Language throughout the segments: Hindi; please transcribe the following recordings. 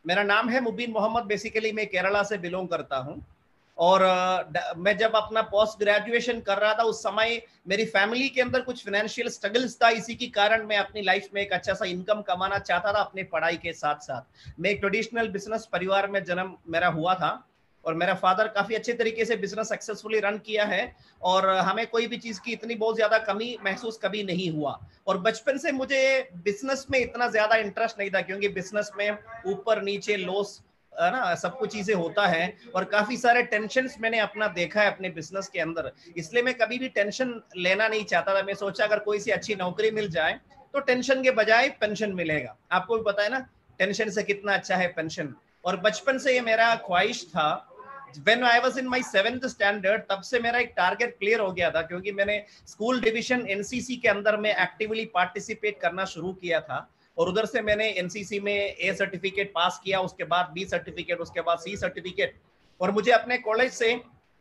मेरा नाम है मुबीन मोहम्मद। बेसिकली मैं केरला से बिलोंग करता हूँ। और मैं जब अपना पोस्ट ग्रेजुएशन कर रहा था उस समय मेरी फैमिली के अंदर कुछ फाइनेंशियल स्ट्रगल्स था। इसी के कारण मैं अपनी लाइफ में एक अच्छा सा इनकम कमाना चाहता था अपनी पढ़ाई के साथ साथ। मैं एक ट्रेडिशनल बिजनेस परिवार में जन्म मेरा हुआ था और मेरा फादर काफी अच्छे तरीके से बिजनेस सक्सेसफुली रन किया है और हमें कोई भी चीज की इतनी बहुत ज्यादा कमी महसूस कभी नहीं हुआ। और बचपन से मुझे बिजनेस में इतना ज्यादा इंटरेस्ट नहीं था क्योंकि बिजनेस में ऊपर नीचे लॉस है ना, सब कुछ चीजें होता है और काफी सारे टेंशन मैंने अपना देखा है अपने बिजनेस के अंदर। इसलिए मैं कभी भी टेंशन लेना नहीं चाहता था। मैं सोचा अगर कोई सी अच्छी नौकरी मिल जाए तो टेंशन के बजाय पेंशन मिलेगा। आपको भी पता है ना टेंशन से कितना अच्छा है पेंशन। और बचपन से ये मेरा ख्वाहिश था। When I was in my 7th standard तब से मेरा एक टारगेट क्लियर हो गया था क्योंकि मैंने स्कूल डिवीजन एनसीसी के अंदर में एक्टिवली पार्टिसिपेट करना शुरू किया था और उधर से मैंने एनसीसी में ए सर्टिफिकेट पास किया, उसके बाद बी सर्टिफिकेट, उसके बाद सी सर्टिफिकेट। और मुझे अपने कॉलेज से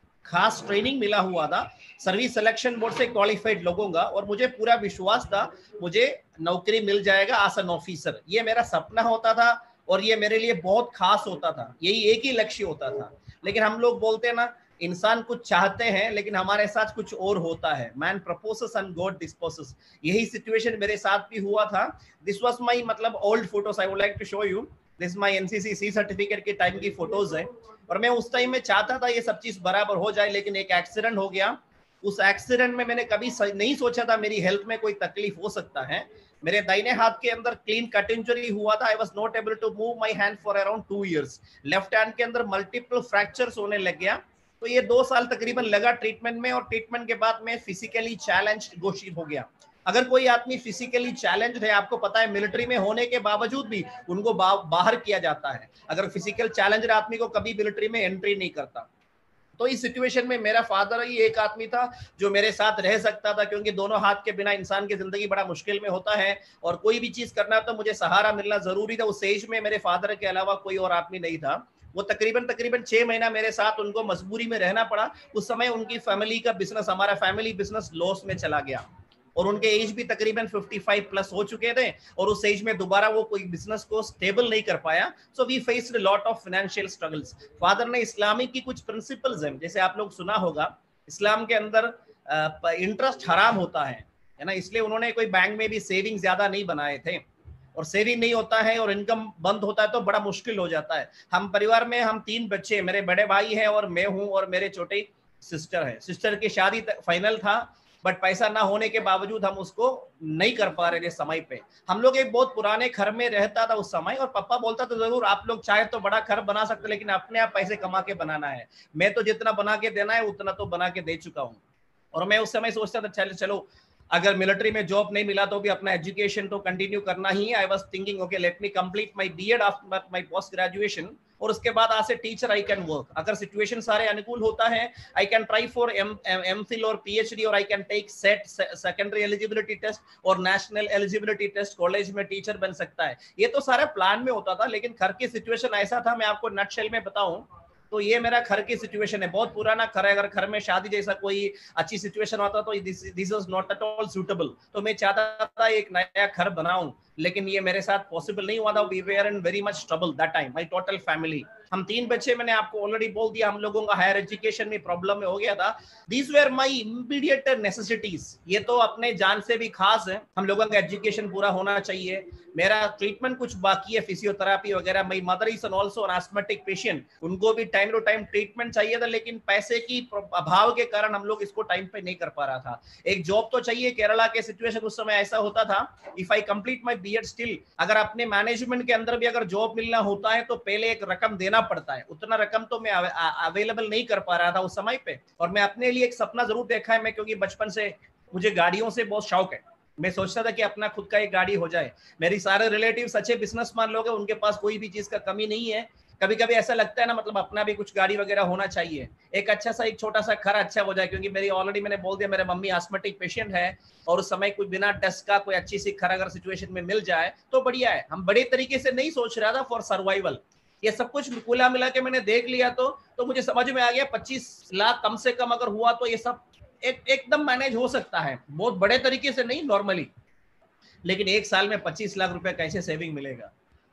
खास ट्रेनिंग मिला हुआ था सर्विस सिलेक्शन बोर्ड से क्वालिफाइड लोगों का और मुझे पूरा विश्वास था मुझे नौकरी मिल जाएगा एज एन ऑफिसर। ये मेरा सपना होता था और ये मेरे लिए बहुत खास होता था। यही एक ही लक्ष्य होता था। लेकिन हम लोग बोलते हैं ना इंसान कुछ चाहते हैं लेकिन हमारे साथ कुछ और होता है। Man proposes and god disposes. यही सिचुएशन मेरे साथ भी हुआ था। दिस वाज माय मतलब old photos I would like to show you. This my NCC C certificate के टाइम की फोटोज है और मैं उस टाइम में चाहता था ये सब चीज बराबर हो जाए लेकिन एक एक्सीडेंट हो गया। उस एक्सीडेंट में मैंने कभी नहीं सोचा था मेरी हेल्थ में कोई तकलीफ हो सकता है। मेरे दाहिने हाथ के अंदर क्लीन कट इंजरी हुआ था। I was not able to move my hand for around 2 years. Left hand के अंदर मल्टीपल फ्रैक्चर्स होने लग गया। तो ये 2 साल तकरीबन लगा ट्रीटमेंट में और ट्रीटमेंट के बाद मैं फिजिकली चैलेंज घोषित हो गया। अगर कोई आदमी फिजिकली चैलेंज है, आपको पता है मिलिट्री में होने के बावजूद भी उनको बाहर किया जाता है। अगर फिजिकल चैलेंजर आदमी को कभी मिलिट्री में एंट्री नहीं करता। तो इस सिचुएशन में मेरा फादर ही एक आदमी था जो मेरे साथ रह सकता था क्योंकि दोनों हाथ के बिना इंसान की जिंदगी बड़ा मुश्किल में होता है और कोई भी चीज करना तो मुझे सहारा मिलना जरूरी था। उस एज में मेरे फादर के अलावा कोई और आदमी नहीं था। वो तकरीबन तकरीबन 6 महीना मेरे साथ उनको मजबूरी में रहना पड़ा। उस समय उनकी फैमिली का बिजनेस, हमारा फैमिली बिजनेस लॉस में चला गया और उनके एज भी तकरीबन 55 प्लस हो चुके थे और उस एज में दोबारा वो कोई बिजनेस को स्टेबल नहीं कर पाया। So we faced lot of financial struggles. Father ने इस्लामिक की कुछ प्रिंसिपल्स हैं, जैसे आप लोग सुना होगा इस्लाम के अंदर इंटरेस्ट हराम होता है ना, इसलिए उन्होंने कोई बैंक में भी सेविंग ज्यादा नहीं बनाए थे और सेविंग नहीं होता है और इनकम बंद होता है तो बड़ा मुश्किल हो जाता है। हम परिवार में हम 3 बच्चे, मेरे बड़े भाई हैं और मैं हूं और मेरे छोटे सिस्टर है। सिस्टर की शादी फाइनल था बट पैसा ना होने के बावजूद हम उसको नहीं कर पा रहे थे समय पे। हम लोग एक बहुत पुराने घर में रहता था उस समय और पापा बोलता था जरूर आप लोग चाहे तो बड़ा घर बना सकते लेकिन अपने आप पैसे कमा के बनाना है। मैं तो जितना बना के देना है उतना तो बना के दे चुका हूँ। और मैं उस समय सोचता था चलो चलो अगर मिलिट्री में जॉब नहीं मिला तो भी अपना एजुकेशन तो कंटिन्यू करना ही है। I was thinking okay let me complete my BEd after my post graduation और उसके बाद आज से टीचर आई कैन वर्क। अगर सिचुएशन सारे अनुकूल होता है I can try for MPhil और पीएचडी और I can take SET secondary eligibility test और नेशनल एलिजिबिलिटी टेस्ट, कॉलेज में टीचर बन सकता है। ये तो सारा प्लान में होता था लेकिन घर की सिचुएशन ऐसा था। मैं आपको नटशेल में बताऊं तो ये मेरा घर की सिचुएशन है, बहुत पुराना घर है। अगर घर में शादी जैसा कोई अच्छी सिचुएशन होता तो this was not at all suitable. तो मैं चाहता था एक नया घर बनाऊं लेकिन ये मेरे साथ पॉसिबल नहीं हुआ था। We were in very much trouble that time, my total family. हम 3 बच्चे, मैंने आपको ऑलरेडी बोल दिया हम लोगों का हायर एजुकेशन में प्रॉब्लम में हो गया था। These were my immediate necessities. ये तो अपने जान से भी खास है। हम लोगों का एजुकेशन पूरा होना चाहिए। मेरा ट्रीटमेंट कुछ बाकी है, फिजियोथेरेपी वगैरह। My mother is also an asthmatic patient, उनको भी टाइम टू टाइम ट्रीटमेंट चाहिए था लेकिन पैसे की अभाव के कारण हम लोग इसको टाइम पे नहीं कर पा रहा था। एक जॉब तो चाहिए। केरला के सिचुएशन उस समय ऐसा होता था if I complete my BEd still, अगर अपने मैनेजमेंट के अंदर भी अगर जॉब मिलना होता है तो पहले एक रकम देना पड़ता है। उतना रकम तो मैं अवेलेबल नहीं कर पा रहा था उस समय पे। और मैं अपने लिए एक सपना जरूर देखा है मैं, क्योंकि बचपन से मुझे गाड़ियों से बहुत शौक है। मैं सोचता था कि अपना खुद का एक गाड़ी हो जाए। मेरी सारे रिलेटिव्स अच्छे बिजनेसमैन लोग हैं, उनके पास कोई भी चीज का कमी नहीं है। कभी कभी ऐसा लगता है ना मतलब अपना भी कुछ गाड़ी वगैरह होना चाहिए। एक अच्छा सा एक छोटा सा घर अच्छा हो जाए, क्योंकि मेरी ऑलरेडी मैंने बोल दिया मेरे मम्मी एस्थमेटिक पेशेंट है और उस समय कोई बिना डस्ट का कोई अच्छी सी घर अगर सिचुएशन में मिल जाए तो बढ़िया है। हम बड़े तरीके से नहीं सोच रहा था फॉर सर्वाइवल। ये सब कुछ कुला मिला के मैंने देख लिया तो मुझे समझ में आ गया 25 लाख कम से कम अगर हुआ तो ये सब एकदम मैनेज हो सकता है। बहुत बड़े तरीके से नहीं, नॉर्मली। लेकिन एक साल में 25 लाख रुपए कैसे सेविंग मिलेगा?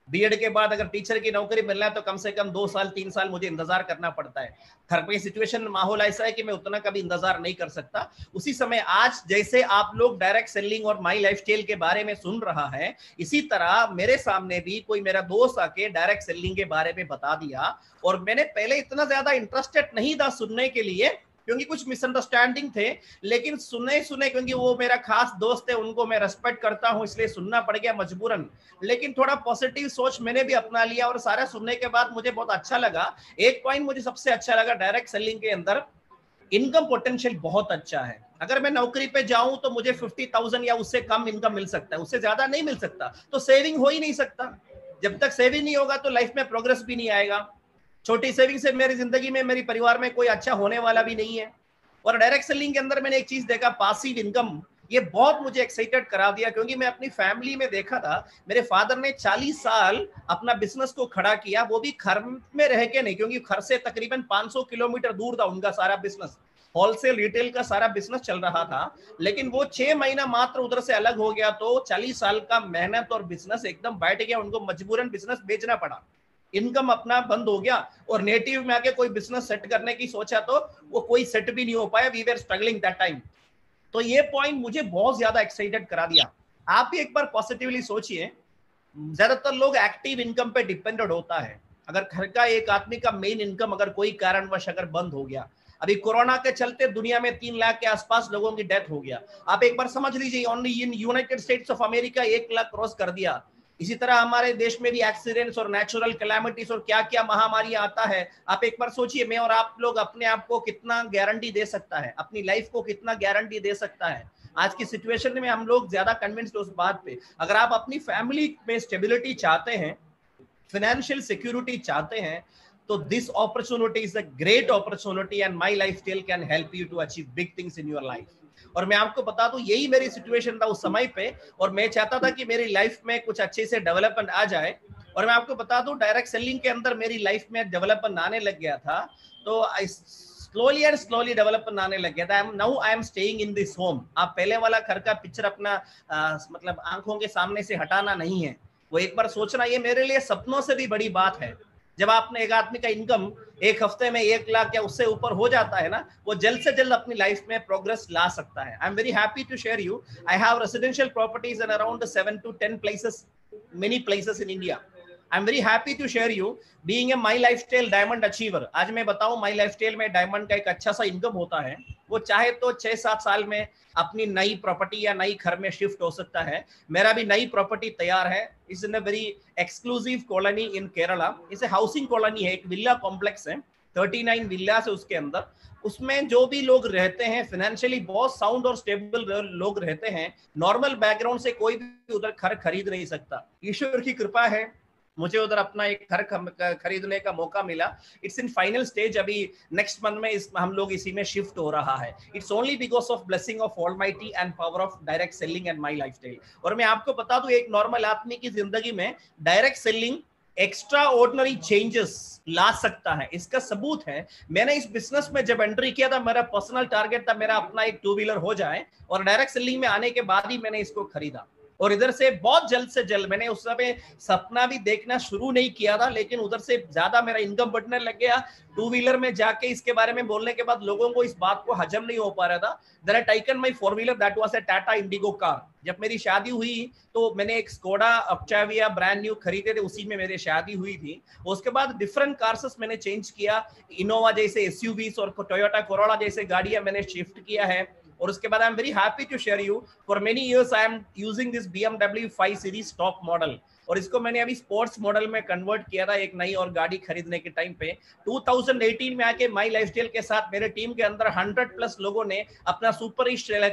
बीएड के बाद अगर टीचर की नौकरी मिलना है तो कम से कम 2 साल 3 साल मुझे इंतजार करना पड़ता है। घर पे सिचुएशन माहौल ऐसा है कि मैं उतना कभी इंतजार नहीं कर सकता। उसी समय आज जैसे आप लोग डायरेक्ट सेलिंग और माई लाइफस्टाइल के बारे में सुन रहा है, इसी तरह मेरे सामने भी कोई मेरा दोस्त आके डायरेक्ट सेलिंग के बारे में बता दिया, और मैंने पहले इतना ज्यादा इंटरेस्टेड नहीं था सुनने के लिए क्योंकि कुछ मिसअंडरस्टैंडिंग थे, लेकिन सुने सुने क्योंकि वो मेरा खास दोस्त है, उनको मैं रेस्पेक्ट करता हूं, इसलिए सुनना पड़ गया मजबूरन। लेकिन थोड़ा पॉजिटिव सोच मैंने भी अपना लिया और सारा सुनने के बाद मुझे बहुत अच्छा लगा। एक पॉइंट मुझे सबसे अच्छा लगा डायरेक्ट सेलिंग के अंदर, इनकम पोटेंशियल बहुत अच्छा है। अगर मैं नौकरी पे जाऊं तो मुझे 50,000 या उससे कम इनकम मिल सकता है, उससे ज्यादा नहीं मिल सकता, तो सेविंग हो ही नहीं सकता। जब तक सेविंग नहीं होगा तो लाइफ में प्रोग्रेस भी नहीं आएगा। छोटी सेविंग से मेरी जिंदगी में, मेरी परिवार में कोई अच्छा होने वाला भी नहीं है। और डायरेक्ट सेलिंग के अंदर मैंने एक चीज देखा, पासिव इनकम, ये बहुत मुझे एक्साइटेड करा दिया क्योंकि मैं अपनी फैमिली में देखा था, मेरे फादर ने 40 साल अपना बिजनेस को खड़ा किया, वो भी घर में रह के नहीं, क्योंकि घर से तकरीबन 500 किलोमीटर दूर था उनका सारा बिजनेस, होलसेल रिटेल का सारा बिजनेस चल रहा था। लेकिन वो 6 महीना मात्र उधर से अलग हो गया तो 40 साल का मेहनत और बिजनेस एकदम बैठ गया, उनको मजबूरन बिजनेस बेचना पड़ा, इनकम अपना बंद हो गया। और नेटिव में आके कोई बिजनेस सेट करने की सोचा तो वो कोई सेट भी नहीं हो पाया, we were struggling that time. तो ये पॉइंट मुझे बहुत ज्यादा एक्साइटेड करा दिया। आप भी एक बार पॉजिटिवली सोचिए, ज्यादातर लोग एक्टिव इनकम पे डिपेंडेंट होता है। अगर घर का एक आदमी का मेन इनकम अगर कोई कारणवश अगर बंद हो गया, अभी कोरोना के चलते दुनिया में 3 लाख के आसपास लोगों की डेथ हो गया, आप एक बार समझ लीजिए, only in United States of America 1 lakh cross कर दिया। इसी तरह हमारे देश में भी एक्सीडेंट्स और नेचुरल कैलामिटीज और क्या क्या महामारी आता है। आप एक बार सोचिए, मैं और आप लोग अपने आप को कितना गारंटी दे सकता है, अपनी लाइफ को कितना गारंटी दे सकता है। आज की सिचुएशन में हम लोग ज्यादा कन्विंस्ड उस बात पे। अगर आप अपनी फैमिली में स्टेबिलिटी चाहते हैं, फाइनेंशियल सिक्योरिटी चाहते हैं, तो this opportunity is a great opportunity and my lifestyle can help you to achieve big things in your life. और मैं आपको बता दूं, यही मेरी सिचुएशन था उस समय पे, और मैं चाहता था कि मेरी लाइफ में कुछ अच्छे से डेवलपमेंट आ जाए। और मैं आपको बता दूं, डायरेक्ट सेलिंग के अंदर मेरी लाइफ में डेवलपमेंट आने लग गया था, तो स्लोली एंड स्लोली डेवलपमेंट आने लग गया था। Now I am staying in this home. आप पहले वाला घर का पिक्चर अपना मतलब आंखों के सामने से हटाना नहीं है, वो एक बार सोचना, ये मेरे लिए सपनों से भी बड़ी बात है। जब आपने एक आदमी का इनकम एक हफ्ते में 1 लाख या उससे ऊपर हो जाता है ना, वो जल्द से जल्द अपनी लाइफ में प्रोग्रेस ला सकता है। I am very happy to share you, I have residential properties in around 7 to 10 places, many places in India. I am very happy to share you being a my lifestyle diamond achiever. आज मैं बताऊं, माई लाइफस्टाइल में डायमंड का एक अच्छा सा इनकम होता है। वो चाहे तो 6-7 साल में अपनी नई प्रॉपर्टी या नई घर में शिफ्ट हो सकता है। मेरा भी नई प्रॉपर्टी तैयार है, is in a very exclusive colony in Kerala. इसे हाउसिंग कॉलोनी है, एक विला कॉम्प्लेक्स है, 39 विलास है उसके अंदर। उसमें जो भी लोग रहते हैं फाइनेंशियली बहुत साउंड और स्टेबल लोग रहते हैं। नॉर्मल बैकग्राउंड से कोई भी उधर घर खरीद नहीं सकता। ईश्वर की कृपा है, मुझे उधर अपना एक घर खरीदने का मौका मिला। इट्स इन फाइनल स्टेज, अभी नेक्स्ट मंथ में हम लोग इसी में शिफ्ट हो रहा है। It's only because of blessing of almighty and power of direct selling and my lifestyle. और मैं आपको बता दूं, एक नॉर्मल आदमी की जिंदगी में direct selling extraordinary changes ला सकता है। इसका सबूत है, मैंने इस बिजनेस में जब एंट्री किया था, मेरा पर्सनल टारगेट था मेरा अपना एक 2 व्हीलर हो जाए, और डायरेक्ट सेलिंग में आने के बाद ही मैंने इसको खरीदा। और इधर से बहुत जल्द से जल्द, मैंने उस समय सपना भी देखना शुरू नहीं किया था, लेकिन उधर से ज्यादा मेरा इनकम बढ़ने लग गया। 2 व्हीलर में जाके इसके बारे में बोलने के बाद लोगों को इस बात को हजम नहीं हो पा रहा था। Then I taken my 4 wheeler, that was a Tata Indigo car. जब मेरी शादी हुई तो मैंने एक स्कोडा ऑक्टाविया ब्रांड न्यू खरीदे थे, उसी में मेरी शादी हुई थी। उसके बाद डिफरेंट कार्स मैंने चेंज किया, इनोवा जैसे एसयूवीज और टोयोटा कोरोला जैसे गाड़ियां मैंने शिफ्ट किया है। और उसके बाद I am very happy to share you, for many years I am using this BMW 5 series top model, और इसको मैंने अभी स्पोर्ट्स मॉडल में कन्वर्ट किया था एक नई और गाड़ी खरीदने के टाइम पे। 2018 में आके माई लाइफस्टाइल के साथ मेरे टीम के अंदर 100+ लोगों ने अपना सुपर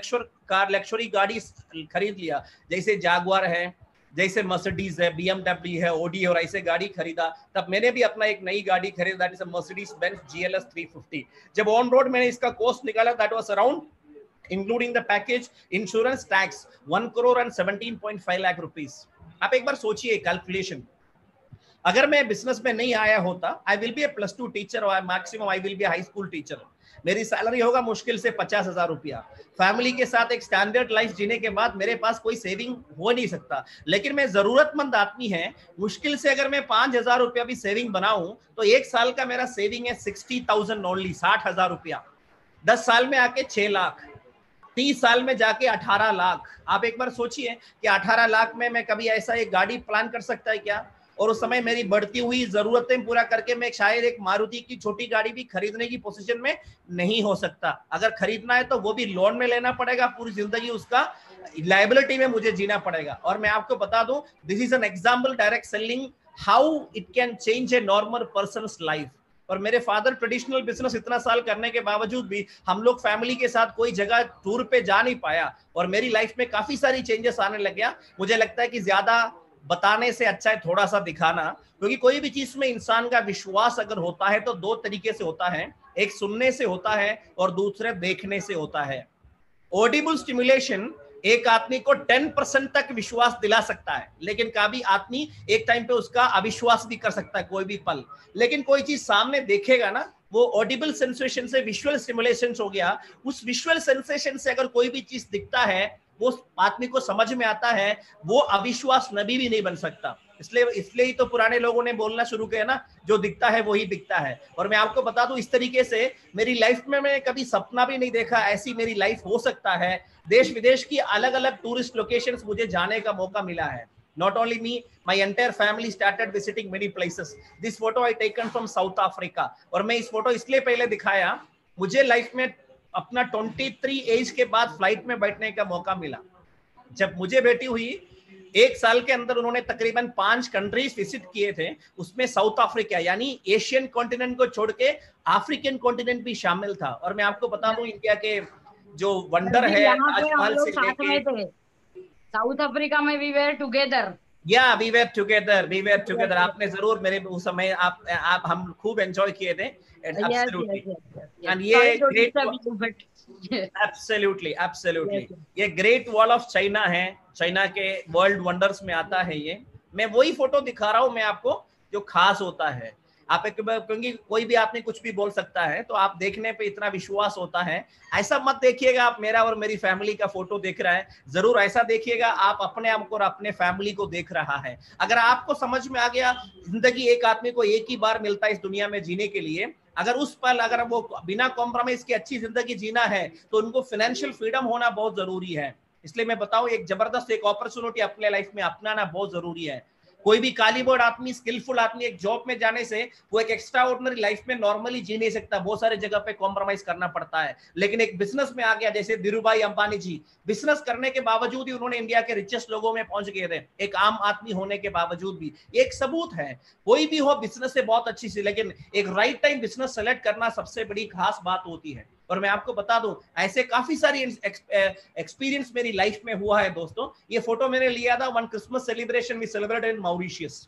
लग्जरी गाड़ी खरीद लिया, जैसे जागुआर है, जैसे मर्सिडीज है, BMW है, ओडी है, और ऐसे गाड़ी खरीदा। तब मैंने भी अपना एक नई गाड़ी खरीदा, that is a Mercedes Benz GLS 350। जब ऑन रोड मैंने इसका कॉस्ट निकाला, that was around including the package insurance tax 1,17.5 lakh rupees। आप एक बार सोचिए कैलकुलेशन, अगर मैं बिजनेस में नहीं आया होता, I will be a +2 teacher और maximum I will be high school teacher. मेरी सैलरी होगा मुश्किल से 50,000 रुपया। फैमिली के साथ एक स्टैंडर्ड लाइफ जीने के बाद मेरे पास कोई सेविंग हो नहीं सकता, लेकिन मैं जरूरतमंद आदमी है, मुश्किल से अगर मैं 5,000 रुपया भी सेविंग बनाऊं तो एक साल का मेरा सेविंग है 60,000 ओनली, 60,000 रुपया। 10 साल में आके 6 लाख, 30 साल में जाके 18 लाख। आप एक बार सोचिए कि 18 लाख में मैं कभी ऐसा एक गाड़ी प्लान कर सकता है क्या? और उस समय मेरी बढ़ती हुई जरूरतें पूरा करके मैं शायद एक मारुति की छोटी गाड़ी भी खरीदने की पोजीशन में नहीं हो सकता। अगर खरीदना है तो वो भी लोन में लेना पड़ेगा, पूरी जिंदगी उसका लायबिलिटी में मुझे जीना पड़ेगा। और मैं आपको बता दूं, this is an example, direct selling, how it can change a normal person's life. और मेरे फादर ट्रेडिशनल बिजनेस इतना साल करने के बावजूद भी हम लोग फैमिली के साथ कोई जगह टूर पे जा नहीं पाया, और मेरी लाइफ में काफी सारी चेंजेस आने लग गया। मुझे लगता है कि ज्यादा बताने से अच्छा है थोड़ा सा दिखाना, क्योंकि कोई भी चीज में इंसान का विश्वास अगर होता है तो दो तरीके से होता है, एक सुनने से होता है और दूसरे देखने से होता है। ऑडिबल स्टिमुलेशन एक आदमी को 10% तक विश्वास दिला सकता है, लेकिन कभी आदमी एक टाइम पे उसका अविश्वास भी कर सकता है कोई भी पल। लेकिन कोई चीज सामने देखेगा ना, वो ऑडिबल सेंसेशन से विजुअल स्टिमुलेशन हो गया, उस विजुअल सेंसेशन से अगर कोई भी चीज दिखता है, वो आदमी को समझ में आता है, वो अविश्वास नबी भी नहीं बन सकता। इसलिए ही तो पुराने लोगों ने बोलना शुरू किया ना, जो दिखता है वही बिकता है। और मैं आपको बता दूं, इस तरीके से मेरी लाइफ में मैं कभी सपना भी नहीं देखा ऐसी मेरी लाइफ हो सकता है। देश विदेश की अलग अलग टूरिस्ट लोकेशंस मुझे जाने का मौका मिला है। Not only me, my entire family started visiting many places. This photo I taken from South Africa. और मैं इस फोटो इसलिए पहले दिखाया, मुझे लाइफ में अपना 23 एज के बाद फ्लाइट में बैठने का मौका मिला। जब मुझे बेटी हुई, एक साल के अंदर उन्होंने तकरीबन 5 कंट्रीज विजिट किए थे, उसमें साउथ अफ्रीका यानी एशियन कॉन्टिनेंट को छोड़ के अफ्रीकन कॉन्टिनेंट भी शामिल था। और मैं आपको बता दूं, इंडिया के जो वंडर है ताजमहल से लेके, साउथ अफ्रीका में we were together. Yeah we were together. आपने जरूर मेरे उस समय आप हम खूब एंजॉय किए थे। एब्सोल्युटली। एंड ये ग्रेट, एब्सोल्युटली ये ग्रेट वॉल ऑफ चाइना है, चाइना के वर्ल्ड वंडर्स में आता है ये। मैं वही फोटो दिखा रहा हूं मैं आपको जो खास होता है। आप एक, क्योंकि कोई भी आपने कुछ भी बोल सकता है, तो आप देखने पे इतना विश्वास होता है। ऐसा मत देखिएगा आप मेरा और मेरी फैमिली का फोटो देख रहा है, जरूर ऐसा देखिएगा आप अपने आप को और अपने फैमिली को देख रहा है। अगर आपको समझ में आ गया, जिंदगी एक आदमी को एक ही बार मिलता है इस दुनिया में जीने के लिए, अगर उस पल अगर वो बिना कॉम्प्रोमाइज की अच्छी जिंदगी जीना है, तो उनको फाइनेंशियल फ्रीडम होना बहुत जरूरी है। इसलिए मैं बताऊं, एक जबरदस्त एक अपॉर्चुनिटी अपने लाइफ में अपनाना बहुत जरूरी है। कोई भी कालीबोर्ड आदमी, स्किलफुल आदमी एक जॉब में जाने से वो एक एक्स्ट्रा ऑर्डिनरी लाइफ में नॉर्मली जी नहीं सकता, बहुत सारे जगह पे कॉम्प्रोमाइज करना पड़ता है। लेकिन एक बिजनेस में आ गया, जैसे धीरूभाई अंबानी जी, बिजनेस करने के बावजूद ही उन्होंने इंडिया के रिचेस्ट लोगों में पहुंच गए थे, एक आम आदमी होने के बावजूद भी। एक सबूत है, कोई भी हो बिजनेस से बहुत अच्छी सी, लेकिन एक राइट टाइम बिजनेस सेलेक्ट करना सबसे बड़ी खास बात होती है। और मैं आपको बता दूं, ऐसे काफी सारी एक्सपीरियंस मेरी लाइफ में हुआ है दोस्तों। ये फोटो मैंने लिया था one Christmas celebration we celebrated in Mauritius.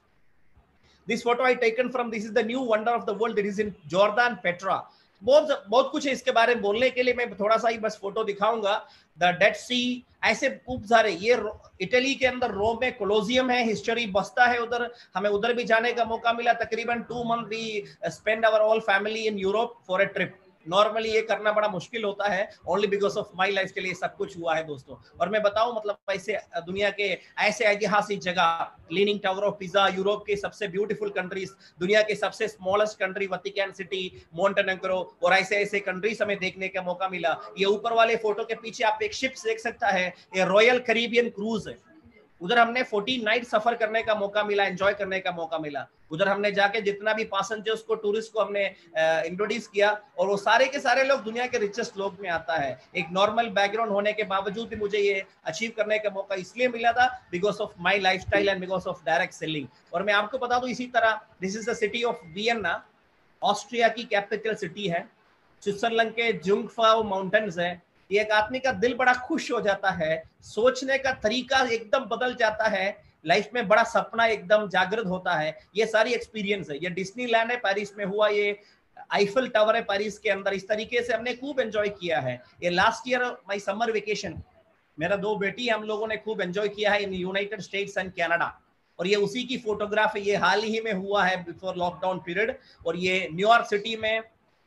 This photo I taken from, this is the new wonder of the world, it is in Jordan Petra. बहुत कुछ है इसके बारे में बोलने के लिए, मैं थोड़ा सा ही बस फोटो दिखाऊंगा। द डेड सी, ऐसे खूब सारे, ये इटली के अंदर रोम में कोलोसियम है, हिस्ट्री बसता है उधर, हमें उधर भी जाने का मौका मिला। तकरीबन 2 month we spend our all family in Europe for a trip. Normally ये करना बड़ा मुश्किल होता है, only because of my life के लिए सब कुछ हुआ है दोस्तों। और मैं बताऊं, मतलब ऐसे दुनिया के ऐसे ऐतिहासिक जगह, leaning tower of Pisa, Europe के सबसे ब्यूटीफुल कंट्रीज, दुनिया के सबसे smallest country Vatican city, Montenegro, और ऐसे ऐसे कंट्रीज हमें देखने का मौका मिला। ये ऊपर वाले फोटो के पीछे आप एक शिप देख सकता है, ये रॉयल कैरिबियन क्रूज है। उधर हमने 14 नाइट सफर करने का मौका मिला, एंजॉय करने का मौका मिला। उधर हमने जाके जितना भी पैसेंजर्स को, टूरिस्ट को हमने इंट्रोड्यूस किया, और वो सारे के सारे लोग दुनिया के रिचेस्ट लोग में आता है। एक नॉर्मल बैकग्राउंड होने के बावजूद भी मुझे ये अचीव करने का मौका इसलिए मिला था because of my lifestyle and because of direct selling. और मैं आपको बता दूं, इसी तरह this is the city of Vienna, Austria की कैपिटल सिटी है। स्विट्जरलैंड के जुंगफ्राउ माउंटेन्स है। ये एक आदमी का दिल बड़ा खुश हो जाता है, सोचने का तरीका एकदम बदल जाता है, लाइफ में बड़ा सपना एकदम जागृत होता है। ये सारी एक्सपीरियंस है। ये डिज्नीलैंड है पेरिस में हुआ, ये आईफल टावर है पेरिस के अंदर। इस तरीके से हमने खूब एंजॉय किया है। ये last year my summer vacation, मेरा 2 बेटी हम लोगों ने खूब एंजॉय किया है in United States and Canada. और ये उसी की फोटोग्राफ है, ये हाल ही में हुआ है बिफोर लॉकडाउन पीरियड। और ये न्यूयॉर्क सिटी में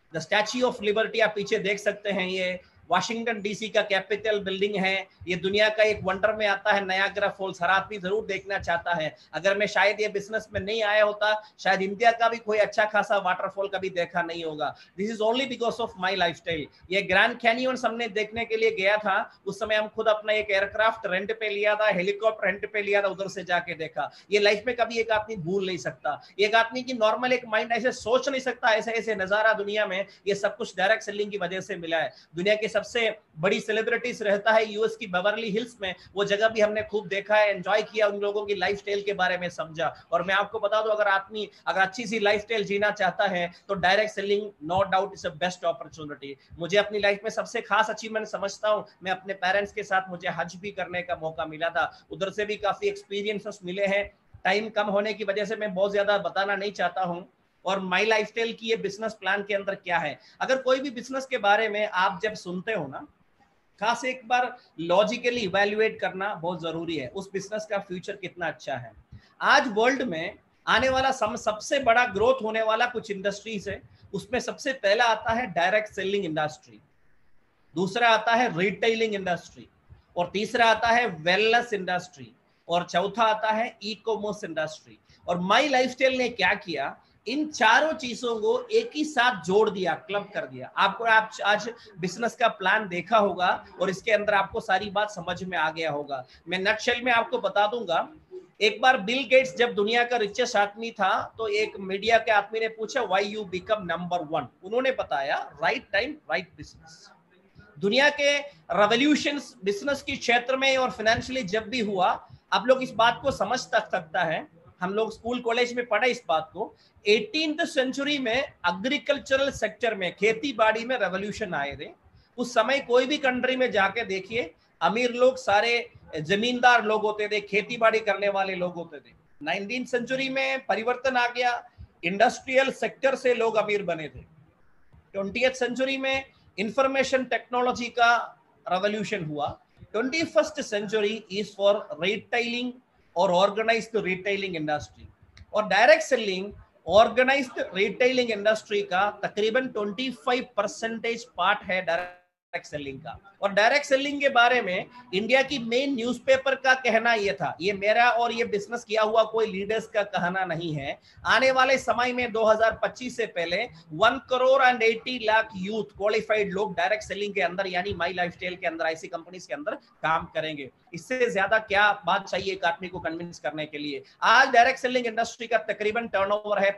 द स्टैच्यू ऑफ लिबर्टी आप पीछे देख सकते हैं, ये वाशिंगटन डीसी का कैपिटल बिल्डिंग है, ये दुनिया का एक वंडर में आता है, नायाग्रा फॉल्स। हर आदमी जरूर देखना चाहता है। अगर मैं शायद ये बिजनेस में नहीं आया होता, शायद इंडिया का भी कोई अच्छा खासा वाटरफॉल कभी देखा नहीं होगा। This is only because of my lifestyle. ये ग्रैंड कैनियन हमने देखने के लिए गया था, उस समय हम खुद अपना एक एयरक्राफ्ट रेंट पे लिया था, हेलीकॉप्टर रेंट पे लिया था, उधर से जाके देखा। ये लाइफ में कभी एक आदमी भूल नहीं सकता। एक आदमी की नॉर्मल एक माइंड ऐसे सोच नहीं सकता, ऐसे ऐसे नजारा दुनिया में। ये सब कुछ डायरेक्ट सेलिंग की वजह से मिला है। दुनिया के सबसे बड़ी सेलिब्रिटीज रहता है यूएस की बेवर्ली हिल्स में, वो जगह भी हमने खूब देखा है, एंजॉय किया, उन लोगों की लाइफस्टाइल के बारे में समझा। और मैं आपको बता दूं, अगर आदमी अगर अच्छी सी लाइफस्टाइल जीना चाहता है तो direct selling no doubt is a best opportunity. मुझे अपनी लाइफ में सबसे खास अचीवमेंट समझता हूं, मैं अपने पेरेंट्स के साथ मुझे हज भी करने का मौका मिला था, उधर से भी काफी एक्सपीरियंसेस मिले हैं। टाइम कम होने की वजह से मैं बहुत ज्यादा बताना नहीं चाहता हूं। और माई लाइफस्टाइल की ये बिजनेस प्लान के अंदर क्या है, अगर कोई भी बिजनेस के बारे में आप जब सुनते हो ना, खास एक बार लॉजिकली इवैल्यूएट करना बहुत जरूरी है, उस बिजनेस का फ्यूचर कितना अच्छा है। आज वर्ल्ड में आने वाला सबसे बड़ा ग्रोथ होने वाला कुछ इंडस्ट्रीज है, उसमें सबसे पहला आता है डायरेक्ट सेलिंग इंडस्ट्री, दूसरा आता है रिटेलिंग इंडस्ट्री, और तीसरा आता है वेलनेस इंडस्ट्री, और चौथा आता है ई कॉमर्स इंडस्ट्री। और माई लाइफस्टाइल ने क्या किया, इन चारों चीजों को एक ही साथ जोड़ दिया, क्लब कर दिया। आपको आप आज बिजनेस का प्लान देखा होगा और इसके अंदर आपको सारी बात समझ में आ गया होगा। मैं नटशेल में आपको बता दूंगा, एक बार बिल गेट्स जब दुनिया का रिचेस्ट आदमी था, तो एक मीडिया के आदमी ने पूछा व्हाई यू बिकम नंबर 1, उन्होंने बताया राइट टाइम राइट बिजनेस। दुनिया के रेवोल्यूशन बिजनेस के क्षेत्र में और फाइनेंशियली जब भी हुआ, आप लोग इस बात को समझ सकता है, हम लोग स्कूल कॉलेज में पढ़े इस बात को, 18th सेंचुरी में एग्रीकल्चरल सेक्टर में, खेती बाड़ी में रेवोल्यूशन आए थे। उस समय कोई भी कंट्री में जाके देखिए, अमीर लोग सारे जमींदार लोग होते थे, खेती बाड़ी करने वाले लोग होते थे। 19th सेंचुरी में परिवर्तन आ गया, इंडस्ट्रियल सेक्टर से लोग अमीर बने थे। 20th सेंचुरी में इंफॉर्मेशन टेक्नोलॉजी का रेवोल्यूशन हुआ। 21st century is for retailing और ऑर्गेनाइज्ड रिटेलिंग इंडस्ट्री। और direct selling organised retailing industry का तकरीबन 25% पार्ट है डायरेक्ट सेलिंग का। और डायरेक्ट सेलिंग के बारे में इंडिया की मेन न्यूज़पेपर का कहना यह था, ये मेरा और ये बिजनेस किया हुआ कोई लीडर्स का कहना नहीं है, आने वाले समय में 2025 से पहले 1,80,00,000 यूथ क्वालिफाइड लोग डायरेक्ट सेलिंग के अंदर यानी माई लाइफस्टाइल के अंदर ऐसी कंपनीज के अंदर काम करेंगे। इससे ज्यादा क्या बात चाहिए एक आदमी को कन्विंस करने के लिए। आज डायरेक्ट सेलिंग इंडस्ट्री का तकरीबन टर्नओवर है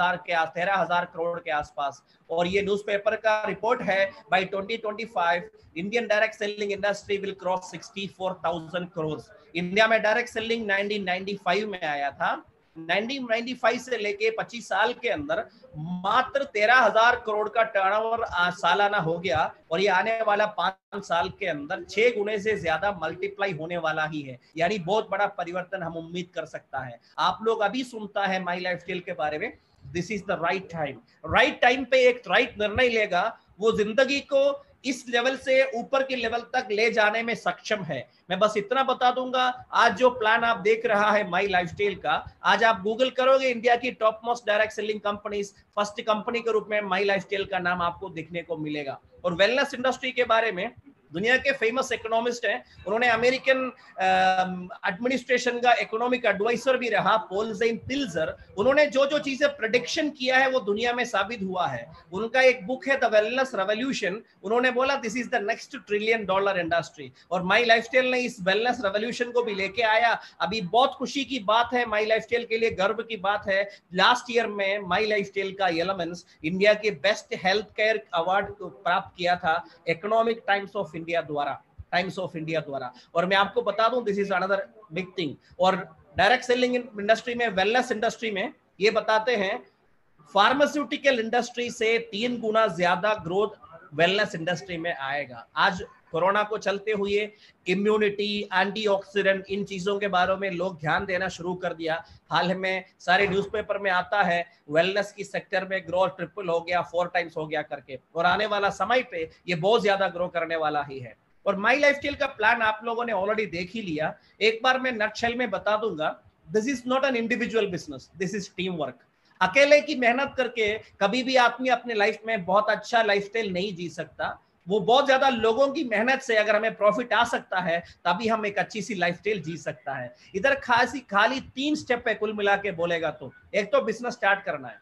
13,000 करोड़ के आसपास। और ये न्यूज़पेपर का रिपोर्ट है, by 2025 Indian direct selling industry will cross 64,000 crore. India में डायरेक्ट सेलिंग 1995 में आया था। 1995 से लेके 25 साल के अंदर मात्र 13,000 करोड़ का टर्नओवर सालाना हो गया। और ये आने वाला 5 साल के अंदर 6 गुने से ज्यादा मल्टीप्लाई होने वाला ही है, यानी बहुत बड़ा परिवर्तन हम उम्मीद कर सकता है। आप लोग अभी सुनता है माई लाइफस्टाइल के बारे में, this is the right time. Right time पे एक राइट निर्णय लेगा, वो जिंदगी को इस लेवल से ऊपर के लेवल तक ले जाने में सक्षम है। मैं बस इतना बता दूंगा, आज जो प्लान आप देख रहा है माई लाइफस्टाइल का, आज आप गूगल करोगे इंडिया की top most direct selling companies, first company के रूप में माई लाइफस्टाइल का नाम आपको देखने को मिलेगा। और वेलनेस इंडस्ट्री के बारे में दुनिया के फेमस इकोनॉमिस्ट हैं, उन्होंने अमेरिकन एडमिनिस्ट्रेशन का इकोनॉमिक एडवाइजर भी रहा पॉल ज़ेन पिल्जर। उन्होंने जो जो चीजें प्रेडिक्शन किया है वो दुनिया में साबित हुआ है। उनका एक बुक है द वेलनेस रेवोल्यूशन, उन्होंने बोला this is the next $1 trillion industry. और माई लाइफस्टाइल ने इस वेलनेस रेवोल्यूशन को भी लेके आया। अभी बहुत खुशी की बात है, माई लाइफस्टाइल के लिए गर्व की बात है, लास्ट ईयर में माई लाइफस्टाइल का एलिमेंट्स इंडिया के बेस्ट हेल्थ केयर अवार्ड प्राप्त किया था इकोनॉमिक टाइम्स ऑफ इंडिया द्वारा। और मैं आपको बता दूं, this is another big thing. और डायरेक्ट सेलिंग इंडस्ट्री में, वेलनेस इंडस्ट्री में ये बताते हैं, फार्मास्यूटिकल इंडस्ट्री से 3 गुना ज्यादा ग्रोथ वेलनेस इंडस्ट्री में आएगा। आज कोरोना को चलते हुए इम्यूनिटी, एंटीऑक्सीडेंट, इन चीजों के बारे में लोग ध्यान देना शुरू कर दिया। हाल में सारे न्यूज़पेपर में आता है वेलनेस की सेक्टर में ग्रोथ ट्रिपल हो गया, 4 टाइम्स हो गया करके। और आने वाला समय पे ये बहुत ज्यादा ग्रो करने वाला ही है। और माई लाइफस्टाइल का प्लान आप लोगों ने ऑलरेडी देख ही लिया। एक बार मैं नटशेल में बता दूंगा, this is not an individual business, this is team work. अकेले की मेहनत करके कभी भी आदमी अपने लाइफ में बहुत अच्छा लाइफस्टाइल नहीं जी सकता। वो बहुत ज्यादा लोगों की मेहनत से अगर हमें प्रॉफिट आ सकता है तभी हम एक अच्छी सी लाइफस्टाइल जी सकता है। इधर खाली 3 स्टेप है कुल मिला के बोलेगा तो। एक तो बिजनेस स्टार्ट करना है।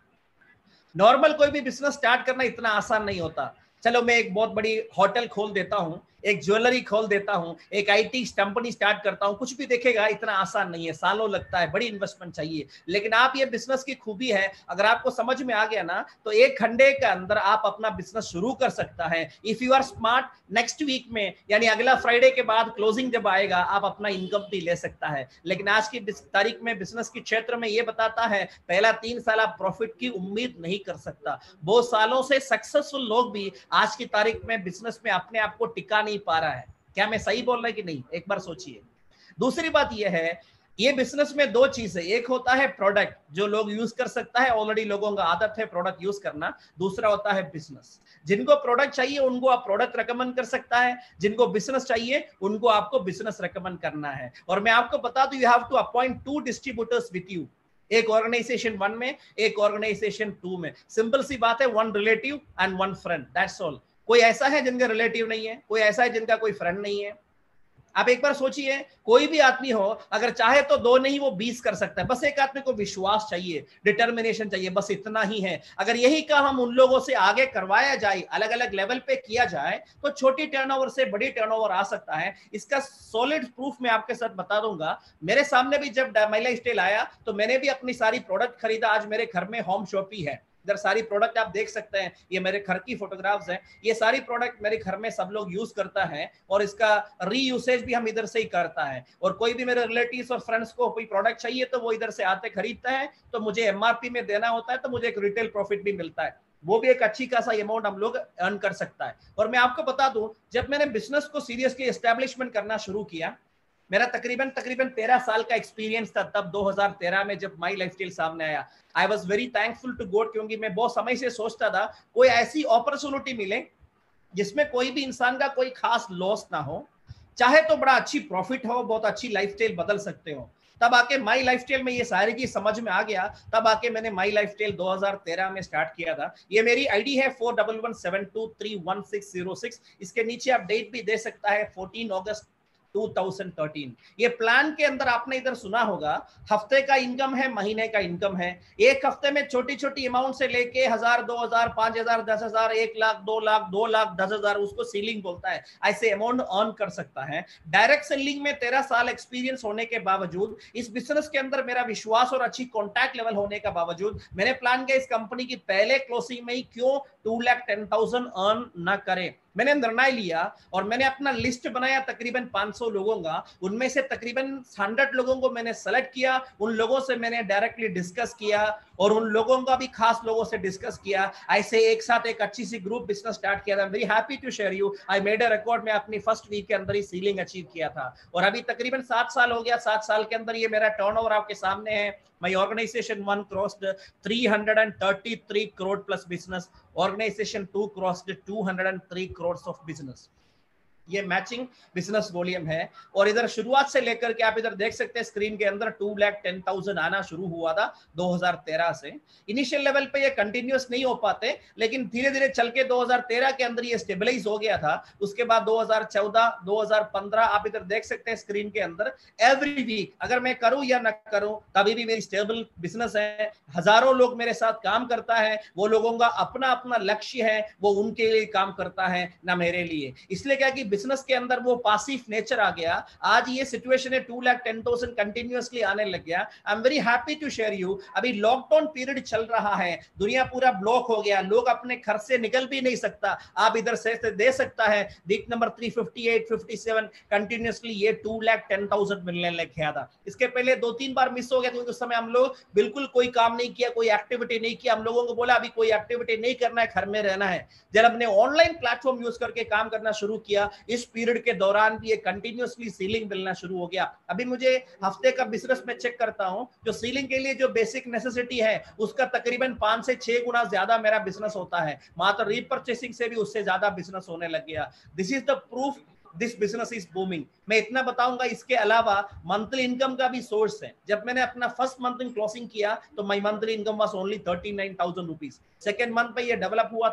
नॉर्मल कोई भी बिजनेस स्टार्ट करना इतना आसान नहीं होता। चलो मैं एक बहुत बड़ी होटल खोल देता हूं, एक ज्वेलरी खोल देता हूं, एक आईटी कंपनी स्टार्ट करता हूं, कुछ भी देखेगा इतना आसान नहीं है, सालों लगता है, बड़ी इन्वेस्टमेंट चाहिए। लेकिन आप ये बिजनेस की खूबी है, अगर आपको समझ में आ गया ना तो 1 घंटे के अंदर आप अपना बिजनेस शुरू कर सकता है। If you are smart, next week में यानी अगला फ्राइडे के बाद क्लोजिंग जब आएगा आप अपना इनकम भी ले सकता है। लेकिन आज की तारीख में बिजनेस के क्षेत्र में ये बताता है पहला 3 साल आप प्रॉफिट की उम्मीद नहीं कर सकता। बहुत सालों से सक्सेसफुल लोग भी आज की तारीख में बिजनेस में अपने आप को टिका नहीं पा रहा है। क्या मैं सही बोल रहा है कि नहीं, एक बार सोचिए। दूसरी बात यह है, ये बिजनेस में 2 चीज है, एक होता है प्रोडक्ट जो लोग यूज कर सकता है, ऑलरेडी लोगों का आदत है प्रोडक्ट यूज करना। दूसरा होता है बिजनेस। जिनको प्रोडक्ट चाहिए उनको आप प्रोडक्ट रेकमेंड कर सकता है, जिनको बिजनेस चाहिए उनको आपको बिजनेस रेकमेंड करना है। और मैं आपको बता दूं, you have to appoint 2 distributors with you, एक ऑर्गेनाइजेशन 1 में, एक ऑर्गेनाइजेशन 2 में। सिंपल सी बात है, 1 relative and 1 friend, that's all. कोई ऐसा है जिनका रिलेटिव नहीं है, कोई ऐसा है जिनका कोई फ्रेंड नहीं है। आप एक बार सोचिए, कोई भी आदमी हो अगर चाहे तो 2 नहीं वो 20 कर सकता है। बस एक आदमी को विश्वास चाहिए, डिटर्मिनेशन चाहिए, बस इतना ही है। अगर यही काम हम उन लोगों से आगे करवाया जाए, अलग अलग लेवल पे किया जाए, तो छोटी टर्नओवर से बड़ी टर्नओवर आ सकता है। इसका सॉलिड प्रूफ मैं आपके साथ बता दूंगा। मेरे सामने भी जब माई लाइफस्टाइल आया तो मैंने भी अपनी सारी प्रोडक्ट खरीदा। आज मेरे घर में होम शॉप ही है, इधर सारी प्रोडक्ट आप देख सकते हैं, ये मेरे घर की फोटोग्राफ्स हैं। ये सारी प्रोडक्ट मेरे घर में सब लोग यूज करता है और इसका रीयूसेज भी हम इधर से ही करता है। और कोई भी मेरे रिलेटिव्स और फ्रेंड्स को कोई प्रोडक्ट चाहिए तो वो इधर से आते खरीदता है, तो मुझे एमआरपी में देना होता है, तो मुझे एक रिटेल प्रॉफिट भी मिलता है, वो भी एक अच्छी खासा अमाउंट हम लोग अर्न कर सकता है। और मैं आपको बता दूं, जब मैंने बिजनेस को सीरियसली एस्टेब्लिशमेंट करना शुरू किया, मेरा तकरीबन 13 साल का एक्सपीरियंस था तब 2013 में जब माई लाइफस्टाइल सामने आया। I was very thankful to God, क्योंकि मैं बहुत समय से सोचता था कोई ऐसी अपॉर्चुनिटी मिले जिसमें कोई भी इंसान का कोई खास लॉस ना हो, चाहे तो बड़ा अच्छी प्रॉफिट हो, बहुत अच्छी लाइफस्टाइल बदल सकते हो। तब आके माई लाइफस्टाइल में ये सारी चीज समझ में आ गया। तब आके मैंने माई लाइफस्टाइल 2013 में स्टार्ट किया था। ये मेरी आईडी है 4117231606। इसके नीचे आप डेट भी दे सकता है 14 अगस्त 2013। ये प्लान के अंदर आपने इधर सुना होगा, हफ्ते का इनकम है, महीने का इनकम है। एक हफ्ते में छोटी छोटी अमाउंट से लेके 1000, 2000, 5000, 10,000, 1 लाख, 2 लाख, 2 लाख 10,000, उसको सीलिंग बोलता है, ऐसे अमाउंट अर्न कर सकता है। डायरेक्ट सेलिंग में 13 साल एक्सपीरियंस होने के बावजूद, इस बिजनेस के अंदर मेरा विश्वास और अच्छी कॉन्टैक्ट लेवल होने का बावजूद, मैंने प्लान किया इस कंपनी की पहले क्लोजिंग में ही क्यों 2,10,000 अर्न ना करें। मैंने निर्णय लिया और मैंने अपना लिस्ट बनाया तकरीबन 500 लोगों का। उनमें से तकरीबन 100 लोगों को मैंने सेलेक्ट किया, उन लोगों से मैंने डायरेक्टली डिस्कस किया और उन लोगों का भी खास लोगों से डिस्कस किया। ऐसे एक साथ एक अच्छी सी ग्रुप बिजनेस स्टार्ट किया था। Very happy to share you, I made a record, में अपनी फर्स्ट वीक के अंदर ही सीलिंग अचीव किया था। और अभी तकरीबन 7 साल हो गया। 7 साल के अंदर ये मेरा टर्नओवर आपके सामने है। My organization 1 crossed 333 crore plus business. Organization 2 crossed 203 crores of business. ये मैचिंग बिजनेस वॉल्यूम है। और इधर शुरुआत से लेकर के आप इधर देख सकते हैं स्क्रीन के अंदर 2,10,000 आना शुरू हुआ था 2013 से। इनिशियल लेवल पे ये कंटिन्यूअस नहीं हो पाते, लेकिन धीरे धीरे चल के 2013 के अंदर ये स्टेबलाइज हो गया था। उसके बाद 2014, 2015 आप इधर देख सकते हैं स्क्रीन के अंदर, एवरी वीक अगर मैं करूं या ना करूं कभी भी मेरी स्टेबल बिजनेस है। हजारों लोग मेरे साथ काम करता है, वो लोगों का अपना अपना लक्ष्य है, वो उनके लिए काम करता है ना मेरे लिए। इसलिए क्या कि बिजनेस के अंदर वो पासिव नेचर आ गया। आज ये सिचुएशन है 2,10,000 कंटिन्यूअसली आने लग गया। I am very happy to share you, अभी लॉकडाउन पीरियड चल रहा है, दुनिया पूरा ब्लॉक हो गया, लोग अपने घर से निकल भी नहीं सकता। आप इधर से दे सकता है वीक नंबर 358, 57 कंटिन्यूअसली ये 2,10,000 मिलने लग गया था। इसके पहले 2-3 बार मिस हो गया क्योंकि उस समय हम लोग बिल्कुल कोई काम नहीं किया, कोई एक्टिविटी नहीं किया। हम लोगों को बोला अभी कोई एक्टिविटी नहीं करना है, घर में रहना है। जब हमने ऑनलाइन प्लेटफॉर्म यूज करके काम करना शुरू किया, इस पीरियड के दौरान भी ये कंटिन्यूअसली सीलिंग मिलना शुरू हो गया। अभी मुझे हफ्ते का बिजनेस में चेक करता हूं, जो सीलिंग के लिए जो बेसिक नेसेसिटी है उसका तकरीबन 5 से 6 गुना ज्यादा मेरा बिजनेस होता है। मात्र रीपरचेसिंग से भी उससे ज्यादा बिजनेस होने लग गया। This is the proof this business is booming. मैं इतना बताऊंगा, इसके अलावा मंथली इनकम का भी सोर्स है। जब मैंने अपना फर्स्ट मंथ इन क्लोजिंग किया तो my monthly income was only 39,000 rupees. Second month पे ये डेवलप हुआ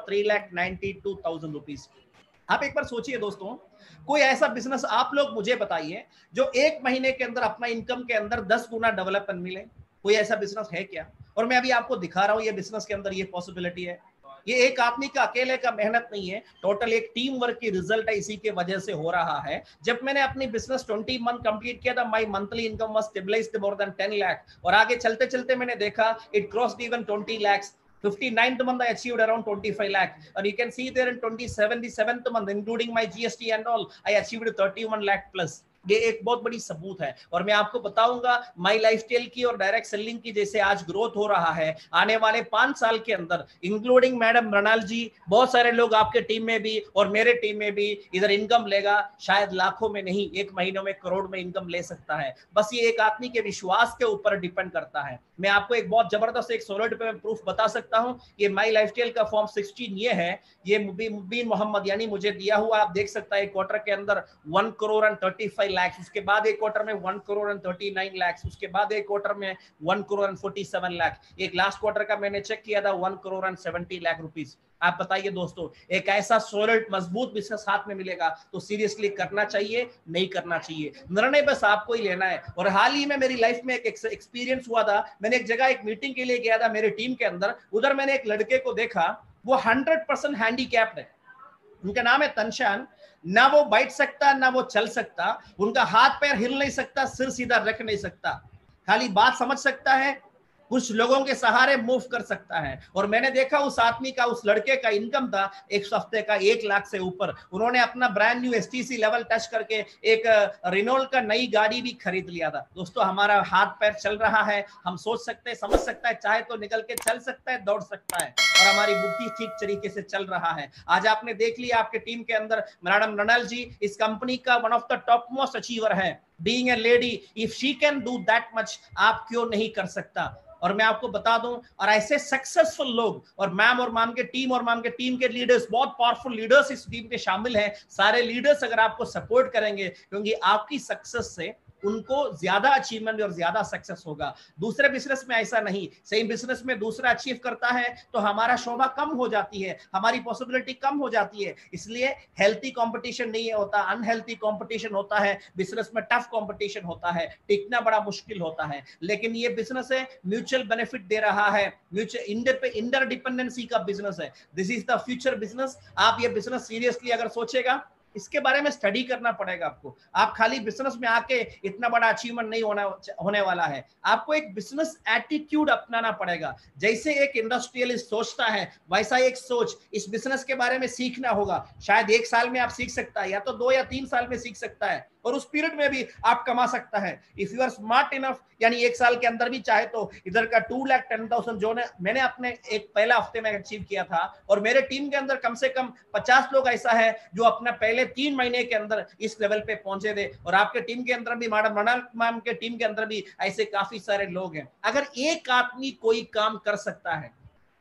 3,92,000 रुपीज। आप एक बार सोचिए दोस्तों, कोई ऐसा बिजनेस आप लोग मुझे बताइए जो एक महीने के अंदर अपना इनकम के अंदर 10 गुना डेवलपमेंट मिले। कोई ऐसा बिजनेस है क्या? और मैं अभी आपको दिखा रहा हूं ये बिजनेस के अंदर ये पॉसिबिलिटी है। ये एक आदमी का अकेले का मेहनत नहीं है, टोटल एक टीम वर्क की रिजल्ट है, इसी के वजह से हो रहा है। जब मैंने अपनी बिजनेस 20 मंथ कंप्लीट किया था, my monthly income was stabilized more than 10 lakh, और आगे चलते चलते मैंने देखा it crossed even 20 lakhs. 59th month I achieved around 25 lakh, and you can see there in 27th month including my GST and all I achieved 31 lakh plus. ये एक बहुत बड़ी सबूत है। और मैं आपको बताऊंगा माई लाइफस्टाइल की और डायरेक्ट सेलिंग की जैसे आज ग्रोथ हो रहा है, आने वाले 5 साल के अंदर इंक्लूडिंग मैडम मृणाल जी, बहुत सारे लोग आपके टीम में भी और मेरे टीम में भी इधर इनकम लेगा, शायद लाखों में नहीं, एक महीनों में करोड़ में इनकम ले सकता है। बस ये एक आदमी के विश्वास के ऊपर डिपेंड करता है। मैं आपको एक बहुत जबरदस्त एक सॉलिड पे प्रूफ बता सकता हूं। ये माई लाइफस्टाइल का फॉर्म 16 ये है, ये मुबीन मोहम्मद यानी मुझे दिया हुआ, आप देख सकता है एक क्वार्टर के अंदर 1 करोड़ and 35 lakhs, उसके बाद एक क्वार्टर में 1 करोड़ and 39 lakhs, उसके बाद एक क्वार्टर में 1 करोड़ and 47 लाख, एक लास्ट क्वार्टर का मैंने चेक किया था 1 करोड़ and 70 लाख रुपीस। आप बताइए दोस्तों, एक ऐसा सॉलिड मजबूत बिजनेस हाथ में मिलेगा तो सीरियसली करना चाहिए, नहीं करना चाहिए, निर्णय बस आपको ही लेना है। और हाल ही में मेरी लाइफ में एक एक्सपीरियंस हुआ था। मैंने एक जगह एक मीटिंग के लिए गया था मेरे टीम के अंदर, उधर मैंने एक लड़के को देखा, वो 100% हैंडीकैप्ड है। उनका नाम है तनशान, ना वो बैठ सकता ना वो चल सकता, उनका हाथ पैर हिल नहीं सकता, सिर सीधा रख नहीं सकता, खाली बात समझ सकता है, कुछ लोगों के सहारे मूव कर सकता है। और मैंने देखा उस आदमी का, उस लड़के का इनकम था एक हफ्ते का 1 लाख से ऊपर। उन्होंने अपना brand new STC level touch करके एक रिनोल्ट का नई गाड़ी भी खरीद लिया था। दोस्तों हमारा हाथ पैर चल रहा है, हम सोच सकते हैं, समझ सकता है, चाहे तो निकल के चल सकता है, दौड़ सकता है, और हमारी बुद्धि ठीक तरीके से चल रहा है। आज आपने देख लिया आपके टीम के अंदर मैडम मृणाल जी इस कंपनी का one of the top most achiever है। Being a lady, if she can do that much, आप क्यों नहीं कर सकता? और मैं आपको बता दूं, और ऐसे सक्सेसफुल लोग, और मैम और मैम के टीम के लीडर्स, बहुत पावरफुल लीडर्स इस टीम के शामिल हैं। सारे लीडर्स अगर आपको सपोर्ट करेंगे, क्योंकि आपकी सक्सेस से उनको ज्यादा अचीवमेंट और ज्यादा सक्सेस होगा। दूसरे बिजनेस में ऐसा नहीं, सेम बिजनेस में दूसरा अचीव करता है तो हमारा शोभा कम हो जाती है, हमारी पॉसिबिलिटी कम हो जाती है। इसलिए हेल्थी कंपटीशन नहीं होता, अनहेल्थी कंपटीशन होता है। बिजनेस में टफ कंपटीशन होता है, टिकना बड़ा मुश्किल होता है। लेकिन ये बिजनेस है, म्यूचुअल बेनिफिट दे रहा है, म्यूचुअल इंटरडिपेंडेंसी का बिजनेस है। This is the future business. आप ये बिजनेस सीरियसली अगर सोचेगा, इसके बारे में स्टडी करना पड़ेगा आपको। आप खाली बिजनेस में आके इतना बड़ा अचीवमेंट नहीं होने वाला है। आपको एक बिजनेस एटीट्यूड अपनाना पड़ेगा। जैसे एक इंडस्ट्रियलिस्ट सोचता है, वैसा एक सोच इस बिजनेस के बारे में सीखना होगा। शायद 1 साल में आप सीख सकता है, या तो 2 या 3 साल में सीख सकता है, और उस पीरियड में भी आप कमा सकता है। If you are smart enough, यानी 1 साल के अंदर भी चाहे तो इधर का 2,10,000 जो मैंने अपने एक पहला हफ्ते में अचीव किया था, और मेरे टीम के अंदर कम से कम 50 लोग ऐसा है जो अपना पहले 3 महीने के अंदर इस लेवल पे पहुंचे थे। और आपके टीम के अंदर भी, मैडम मृणाल मैम के टीम के अंदर भी ऐसे काफी सारे लोग हैं। अगर एक आदमी कोई काम कर सकता है,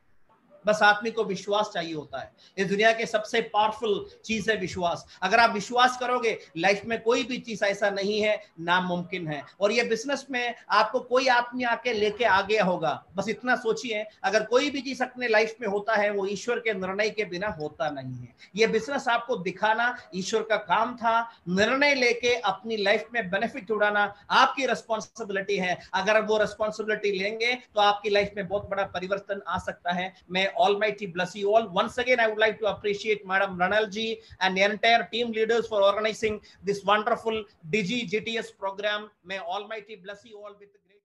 बस आदमी को विश्वास चाहिए होता है। इस दुनिया के सबसे पावरफुल चीज है विश्वास। अगर आप विश्वास करोगे, लाइफ में कोई भी चीज ऐसा नहीं है नामुमकिन है। और ये बिजनेस में आपको कोई आदमी आके लेके आ गया होगा, बस इतना सोचिए, अगर कोई भी चीज अपने लाइफ में होता है वो ईश्वर के निर्णय के बिना होता नहीं है। ये बिजनेस आपको दिखाना ईश्वर का काम था। निर्णय लेके अपनी लाइफ में बेनिफिट उड़ाना आपकी रिस्पॉन्सिबिलिटी है। अगर वो रिस्पॉन्सिबिलिटी लेंगे तो आपकी लाइफ में बहुत बड़ा परिवर्तन आ सकता है। मैं Almighty bless you all. Once again, I would like to appreciate Madam Mrinal ji and the entire team leaders for organizing this wonderful Digi GTS program. May Almighty bless you all with